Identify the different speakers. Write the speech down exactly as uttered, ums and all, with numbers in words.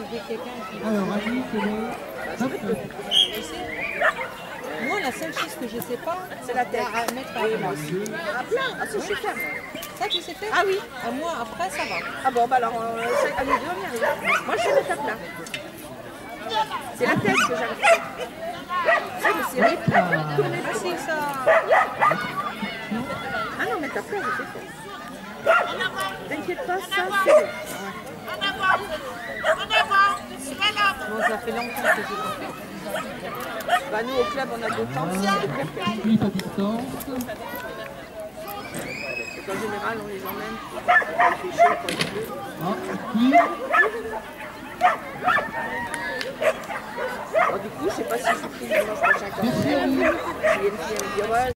Speaker 1: trouver quelqu'un qui...
Speaker 2: Alors, Annie, c'est le neuf.
Speaker 1: Je sais. Moi, la seule chose que je ne sais pas,
Speaker 3: C'est la tête.
Speaker 1: à mettre à plat.
Speaker 3: À plat. Ah, ça, je sais faire.
Speaker 1: Ça, tu sais faire?
Speaker 3: Ah oui.
Speaker 1: À moi, après, ça va.
Speaker 3: Ah bon, bah alors, euh, ça- à nous deux, on y arrive. Moi, je sais mettre à plat. C'est la tête que j'arrive pas. Ça, mais c'est
Speaker 2: Hop là.
Speaker 3: tourner
Speaker 1: Ah, si, ça...
Speaker 3: Ah non, mettre à plat, je sais faire. T'inquiète pas, ça, c'est bon.
Speaker 1: Bon, ça fait longtemps que j'ai pas fait.
Speaker 3: Bah, nous, au club, on a beau temps, c'est le club qui a-
Speaker 2: Cuite à distance.
Speaker 3: Donc, en général, on les emmène quand il fait chaud, quand il pleut.
Speaker 2: Ah, cuit.
Speaker 3: Alors, du coup, je sais pas si je suis prise dimanche prochain quand
Speaker 2: Merci à
Speaker 3: même.
Speaker 2: vous.
Speaker 3: S'il y a une fille, elle me dit, ouais,